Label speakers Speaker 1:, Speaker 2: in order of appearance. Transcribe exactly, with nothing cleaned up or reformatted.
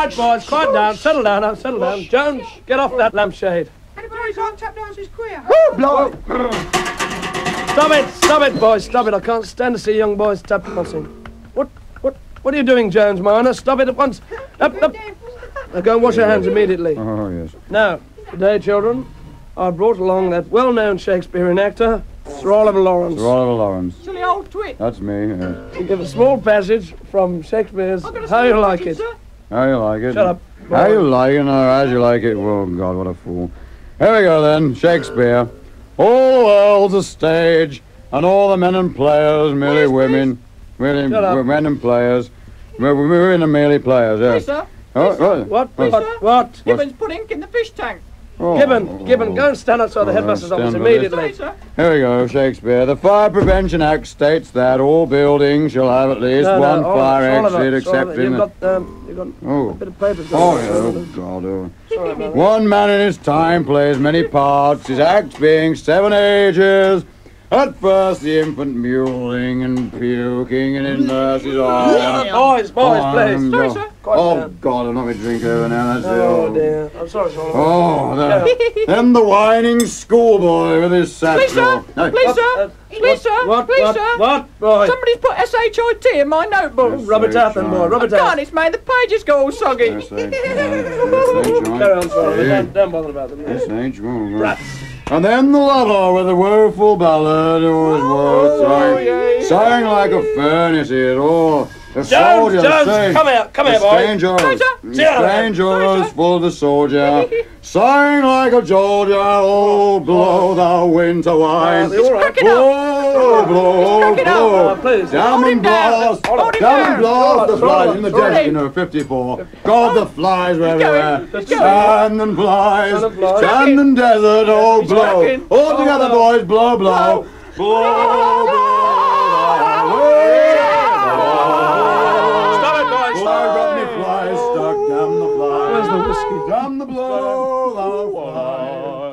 Speaker 1: right, boys, quiet down. Settle down now, settle down. Jones, get off that lampshade.
Speaker 2: Anybody can't tap dances queer.
Speaker 1: Blow. Stop it, stop it, boys, stop it. I can't stand to see young boys tap dancing. What, what, what are you doing, Jones minor? Stop it at once. Up, up. Now go and wash your hands immediately.
Speaker 3: Oh, yes.
Speaker 1: Now, today, children, I've brought along that well-known Shakespearean actor, Sir Oliver Lawrence.
Speaker 3: Sir Oliver Lawrence.
Speaker 2: Silly old twit.
Speaker 3: That's me, yes.
Speaker 1: To give a small passage from Shakespeare's
Speaker 2: I've got a
Speaker 1: How You
Speaker 2: small
Speaker 1: Like
Speaker 2: passage,
Speaker 1: It.
Speaker 2: sir.
Speaker 3: How you like it?
Speaker 1: Shut up.
Speaker 3: How you like it, or as you like it? Oh, God, what a fool. Here we go, then. Shakespeare. All the world's a stage, and all the men and players merely
Speaker 2: Please,
Speaker 3: women. Merely
Speaker 1: Shut up.
Speaker 3: men and players. We're, we're in the merely players,
Speaker 2: Please,
Speaker 3: yes.
Speaker 2: sir.
Speaker 3: Oh, what?
Speaker 1: What?
Speaker 3: What?
Speaker 1: What? What?
Speaker 2: Gibbons put ink in the fish tank.
Speaker 3: Oh,
Speaker 1: Gibbon, Gibbon, go and stand outside the
Speaker 3: Oh,
Speaker 1: headmaster's
Speaker 3: stand
Speaker 1: office
Speaker 3: by
Speaker 1: immediately.
Speaker 2: Please, sir.
Speaker 3: Here we go, Shakespeare. The Fire Prevention Act states that all buildings shall have at least
Speaker 1: No, no,
Speaker 3: one
Speaker 1: Oliver,
Speaker 3: fire
Speaker 1: Oliver,
Speaker 3: exit,
Speaker 1: Oliver,
Speaker 3: except in
Speaker 1: You've
Speaker 3: the...
Speaker 1: got, um, you've got
Speaker 3: Oh.
Speaker 1: a bit of paper.
Speaker 3: Oh, yeah, oh, God, oh.
Speaker 1: Sorry about that.
Speaker 3: One man in his time plays many parts, his act being seven ages. At first the infant mewling and puking and in nurse's arms.
Speaker 1: Boys, boys,
Speaker 3: Arms,
Speaker 1: please.
Speaker 2: Sorry,
Speaker 3: oh.
Speaker 2: sir.
Speaker 1: Quiet
Speaker 3: Oh,
Speaker 1: down.
Speaker 3: God, I'll not be drink over now, that's it.
Speaker 1: Oh, dear. I'm sorry, Sir Oliver.
Speaker 3: Oh, the, then the whining schoolboy with his satchel.
Speaker 2: Please, sir.
Speaker 3: Hey,
Speaker 2: Please,
Speaker 1: What,
Speaker 2: sir.
Speaker 1: uh,
Speaker 2: Please, sir.
Speaker 1: What?
Speaker 2: Please,
Speaker 1: What?
Speaker 2: sir.
Speaker 1: What, boy?
Speaker 2: Somebody's put S H I T in my notebook.
Speaker 3: Yes.
Speaker 1: Rub it out then, boy. Rub
Speaker 2: I
Speaker 1: it out.
Speaker 2: can't, it's made the pages go all soggy.
Speaker 3: S H I T. S
Speaker 1: Carry on, Sir Oliver.
Speaker 3: H
Speaker 1: Don't, don't bother about them.
Speaker 3: S H I T.
Speaker 1: Rats.
Speaker 3: And then the lover with a woeful ballad who was worth
Speaker 1: Oh,
Speaker 3: sighing,
Speaker 1: yeah.
Speaker 3: sighing like a furnace here. Oh, the
Speaker 1: Jones,
Speaker 3: soldier
Speaker 1: Jones,
Speaker 3: sang-
Speaker 1: come here, come
Speaker 3: the
Speaker 1: here, boy.
Speaker 3: stranger,
Speaker 2: Sorry, sir.
Speaker 3: the
Speaker 1: Sit down.
Speaker 3: stranger
Speaker 2: Sorry,
Speaker 3: was
Speaker 2: sir.
Speaker 3: full of the soldier, sighing like a soldier. Oh, blow the winter wine.
Speaker 1: Uh, they all right?
Speaker 2: Crack it up.
Speaker 3: Blow, blow,
Speaker 2: Crack it up.
Speaker 3: blow.
Speaker 1: Uh, please.
Speaker 3: Down
Speaker 2: Hold
Speaker 3: and
Speaker 2: him down.
Speaker 3: blast,
Speaker 2: Hold him
Speaker 3: down
Speaker 2: down.
Speaker 3: and blast the
Speaker 1: Hold on,
Speaker 3: flies in the
Speaker 1: hold on.
Speaker 3: desk, you know, fifty-four. God, the flies were everywhere.
Speaker 2: going, he's going.
Speaker 3: Sand and flies,
Speaker 1: Sand and flies.
Speaker 3: sand and desert, oh,
Speaker 2: He's
Speaker 3: blow.
Speaker 2: cracking.
Speaker 3: All together,
Speaker 1: blow.
Speaker 3: boys, blow, blow. Blow, blow,
Speaker 1: Stop it, boys.
Speaker 3: blow. I got me flies stuck, damn the
Speaker 1: Where's
Speaker 3: flies.
Speaker 1: the whiskey?
Speaker 3: Damn the blow, the flies.